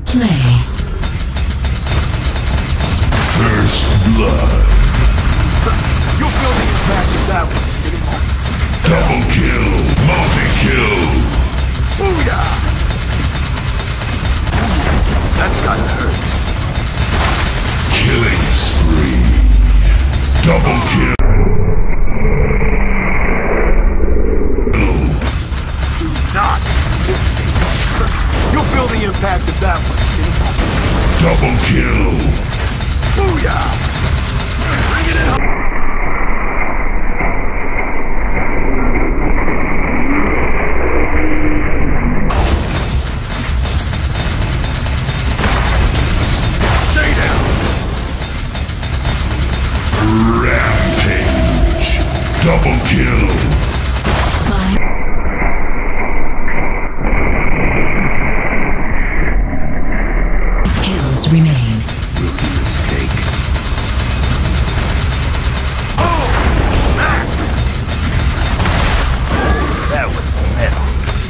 Play. First blood. You'll feel the impact of that one. Double kill. Multi-kill. Booyah! That's gotta hurt. Killing spree. Double kill. Not. You'll feel the impact of that one. Double kill. Booyah! Bring it in. Stay down. Rampage. Double kill. 5 kills remain. Rookie mistake. Oh! That was metal.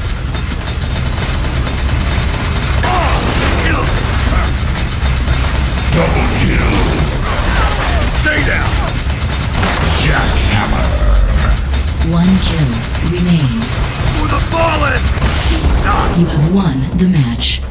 Double kill. Stay down. Jackhammer. 1 kill remains. For the fallen! Not. You have won the match.